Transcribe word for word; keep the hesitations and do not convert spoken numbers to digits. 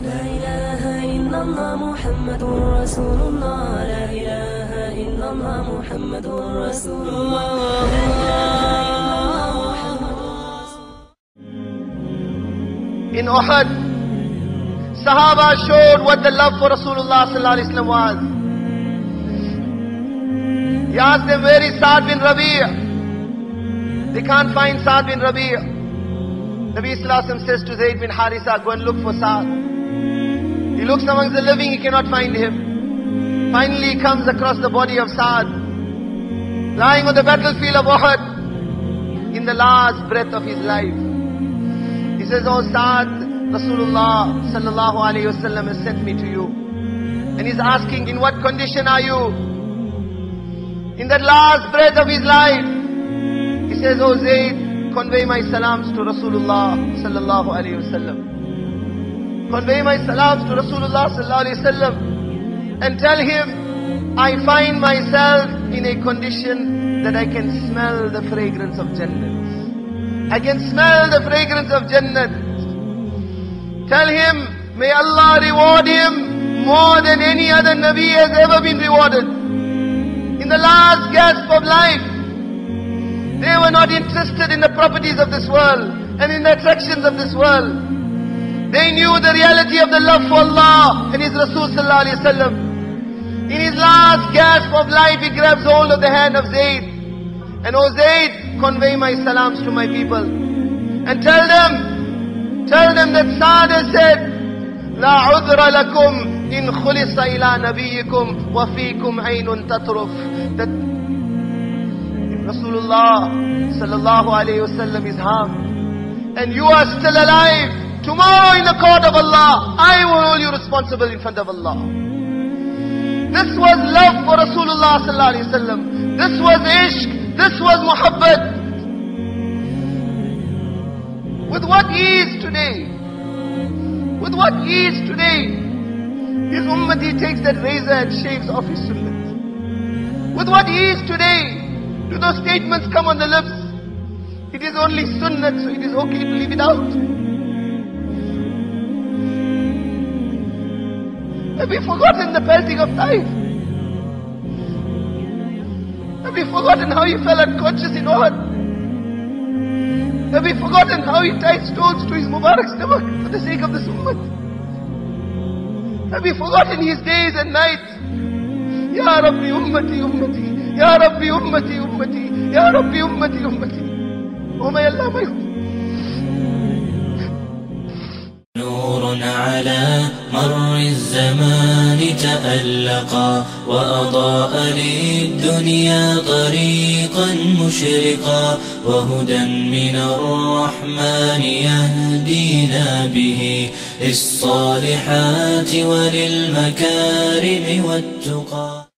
لا إله إلا الله محمد رسول الله. لا إله إلا الله محمد رسول الله. لا إله إلا الله محمد رسول الله. In Uhud, Sahaba showed what the love for Rasulullah sallallahu alaihi wasallam was. He asked them, where is Sa'd bin Rabi'? They can't find Sa'd bin Rabi'. Nabi sallallahu alaihi wasallam says to Zayd bin Harisa, go and look for Sa'd. He looks amongst the living, he cannot find him. Finally he comes across the body of Sa'd, lying on the battlefield of Uhud, in the last breath of his life. He says, oh Sa'd, Rasulullah sallallahu alayhi wasallam has sent me to you. And he's asking, in what condition are you? In that last breath of his life, he says, oh Zayd, convey my salams to Rasulullah sallallahu alayhi wasallam. Convey my salams to Rasulullah sallallahu alayhi wasallam. And tell him, I find myself in a condition that I can smell the fragrance of Jannat. I can smell the fragrance of Jannat. Tell him, may Allah reward him more than any other Nabi has ever been rewarded. In the last gasp of life, they were not interested in the properties of this world and in the attractions of this world. They knew the reality of the love for Allah and His Rasul sallallahu alaihi wasallam. In his last gasp of life, he grabs hold of the hand of Zayd. And oh Zayd, convey my salams to my people. And tell them, tell them that Sa'd has said, La udra lakum in khulisa ila nabiyikum wa fikum aynun tatruf. That Rasulullah sallallahu alayhi wasallam is harmed, and you are still alive, tomorrow in the court of Allah, I will hold you responsible in front of Allah. This was love for Rasulullah sallallahu alayhi wasallam. This was ishq. This was muhabbat. With what ease today? With what ease today? His ummati takes that razor and shaves off his sunnah. With what ease today do those statements come on the lips? It is only sunnah, so it is okay to leave it out. Have we forgotten the pelting of Taif? Have we forgotten how he fell unconscious in Uhud? Have we forgotten how he tied stones to his Mubarak stomach for the sake of this ummah? Have we forgotten his days and nights? Ya Rabbi ummati ummati, Ya Rabbi ummati ummati, Ya Rabbi ummati ummati. Oh my Allah, my نور على مر الزمان تألقا وأضاء للدنيا طريقا مشرقا وهدى من الرحمن يهدينا به للصالحات وللمكارم والتقى.